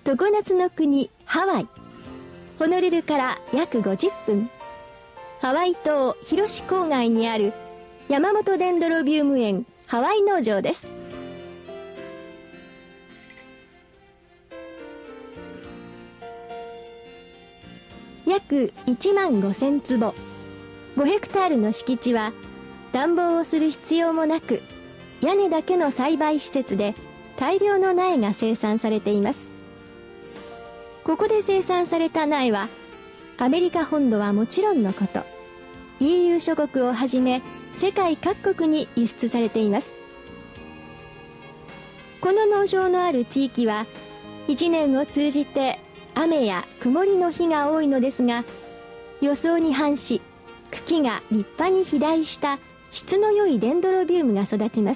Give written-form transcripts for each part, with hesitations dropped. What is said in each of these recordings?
常夏の国ハワイ。ホノルルから約50分。ハワイ島広志郊外にある山本デンドロビウム園ハワイ農場です。約1万5000坪、5ヘクタールの敷地は暖房をする必要もなく、屋根だけの栽培施設で大量の苗が生産されています。ここで生産された苗はアメリカ本土はもちろんのこと、EU 諸国をはじめ世界各国に輸出されています。この農場のある地域は1年を通じて雨や曇りの日が多いのですが、予想に反し茎が立派に肥大した質の良いデンドロビウムが育ちます。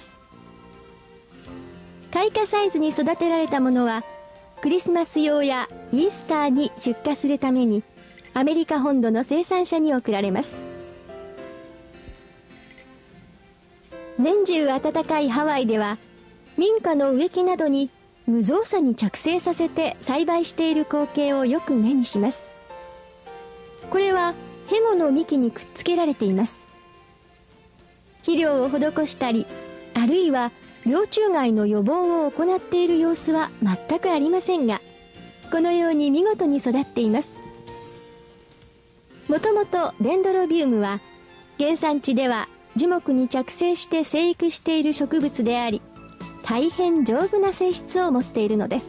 開花サイズに育てられたものはクリスマス用やイースターに出荷するためにアメリカ本土の生産者に送られます。年中暖かいハワイでは民家の植木などに無造作に着生させて栽培している光景をよく目にします。これはヘゴの幹にくっつけられています。肥料を施したり、あるいは病虫害の予防を行っている様子は全くありませんが、このように見事に育っています。もともとデンドロビウムは原産地では樹木に着生して生育している植物であり、大変丈夫な性質を持っているのです。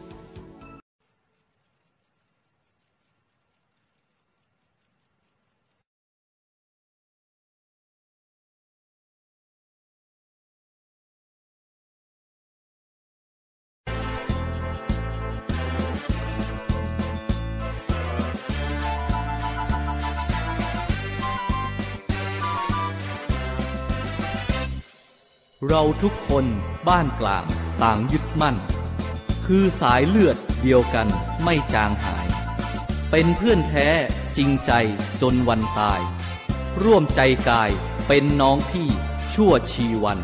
เราทุกคนบ้านกลางต่างยึดมั่นคือสายเลือดเดียวกันไม่จางหายเป็นเพื่อนแท้จริงใจจนวันตายร่วมใจกายเป็นน้องพี่ชั่วชีวัน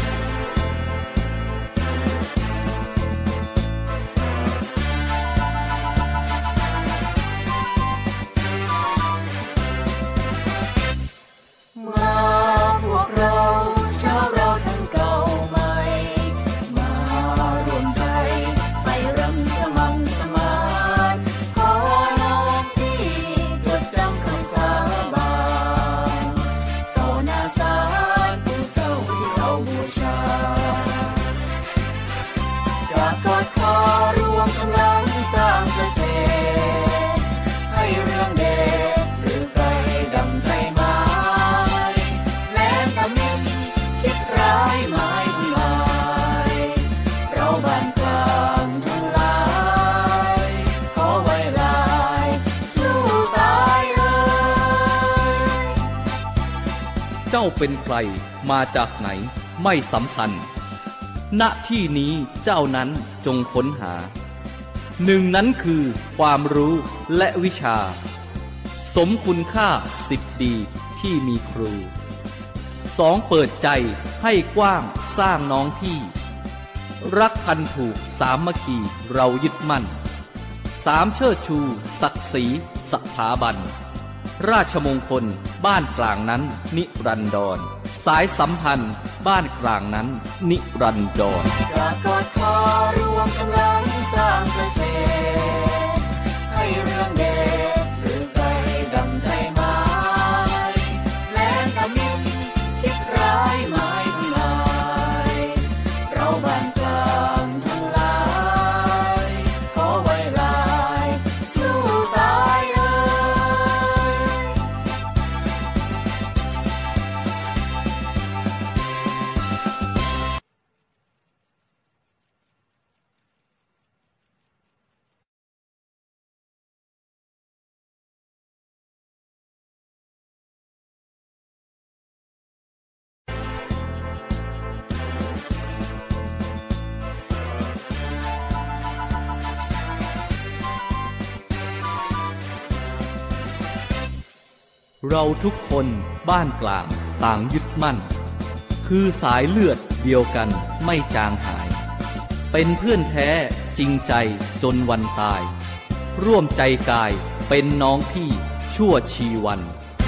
เจ้าเป็นใครมาจากไหนไม่สำคัญณที่นี้เจ้านั้นจงค้นหาหนึ่งนั้นคือความรู้และวิชาสมคุณค่าสิทธิ์ดีที่มีครูสองเปิดใจให้กว้างสร้างน้องพี่รักพันผูกสามัคคีเรายึดมั่นสามเชิดชูศักดิ์ศรีสถาบันราชมงคลบ้านกลางนั้นนิรันดรสายสัมพันธ์บ้านกลางนั้นนิรันดรจากกอดคอรวมกำลังสร้างประเทศให้เรื่องเด็ดหรือไกลดังใจไม้แรงตะมินคิดร้ายหมายทำลายเราบ้านกลางทั้งหลายขอไว้ลายสู้ตายเราทุกคนบ้านกลางต่างยึดมั่นคือสายเลือดเดียวกันไม่จางหายเป็นเพื่อนแท้จริงใจจนวันตายร่วมใจกายเป็นน้องพี่ชั่วชีวัน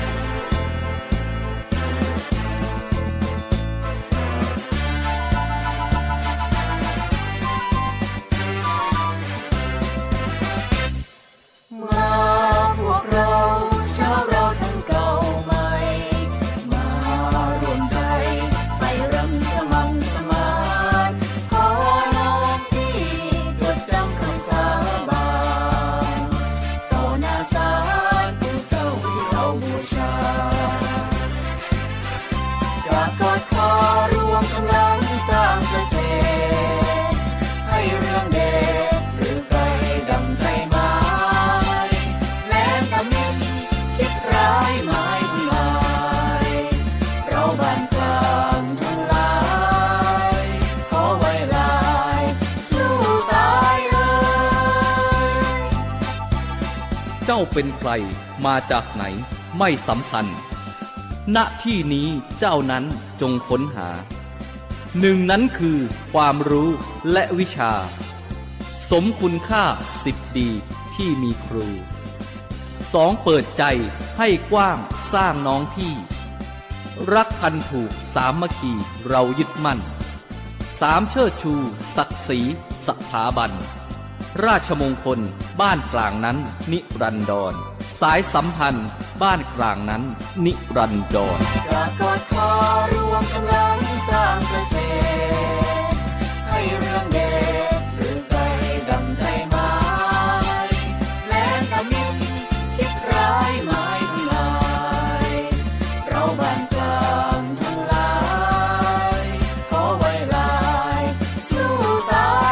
เจ้าเป็นใครมาจากไหนไม่สำคัญณที่นี้เจ้านั้นจงค้นหาหนึ่งนั้นคือความรู้และวิชาสมคุณค่า10 ดีที่มีครู2เปิดใจให้กว้างสร้างน้องพี่รักพันผูกสามัคคีเรายึดมั่น3เชิดชูศักดิ์ศรีสถาบันราชมงคลบ้านกลางนั้นนิรันดรสายสัมพันธ์บ้านกลางนั้นนิรันดรจากกอดคอรวมกำลังสร้างประเทศให้เรื่องเด็ดหรือไกลดำใจไม้แลนตะมินคิดร้ายหมายทำลายเราบ้านกลางทั้งหลายขอไว้ลายสู้ตาย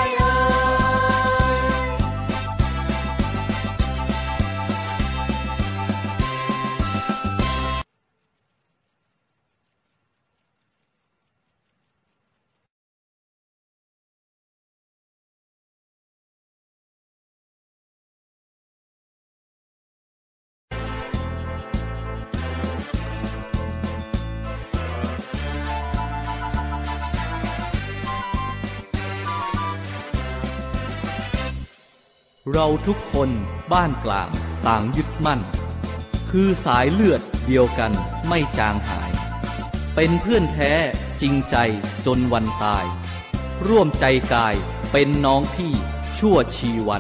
เราทุกคนบ้านกลางต่างยึดมั่นคือสายเลือดเดียวกันไม่จางหายเป็นเพื่อนแท้จริงใจจนวันตายร่วมใจกายเป็นน้องพี่ชั่วชีวัน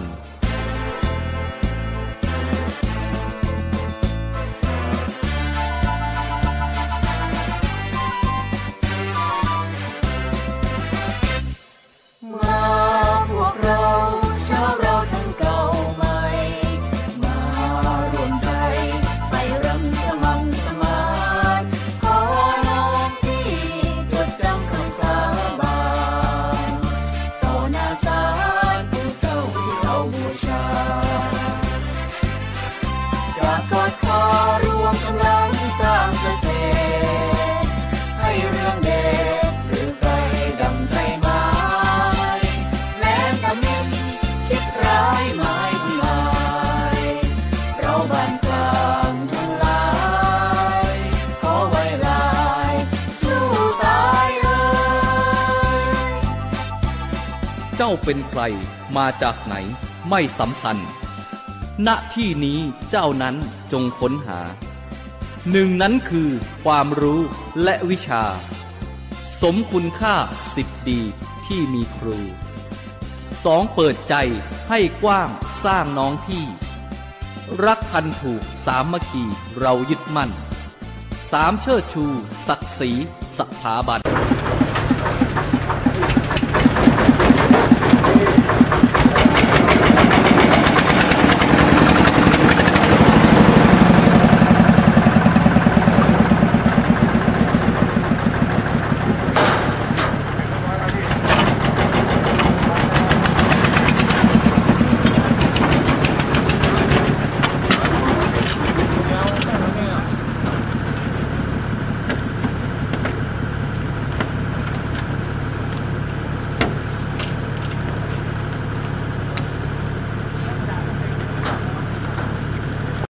เจ้าเป็นใครมาจากไหนไม่สำคัญณที่นี้เจ้านั้นจงค้นหาหนึ่งนั้นคือความรู้และวิชาสมคุณค่า10 ดีที่มีครู2เปิดใจให้กว้างสร้างน้องพี่รักพันผูกสามัคคีเรายึดมั่น3เชิดชูศักดิ์ศรีสถาบัน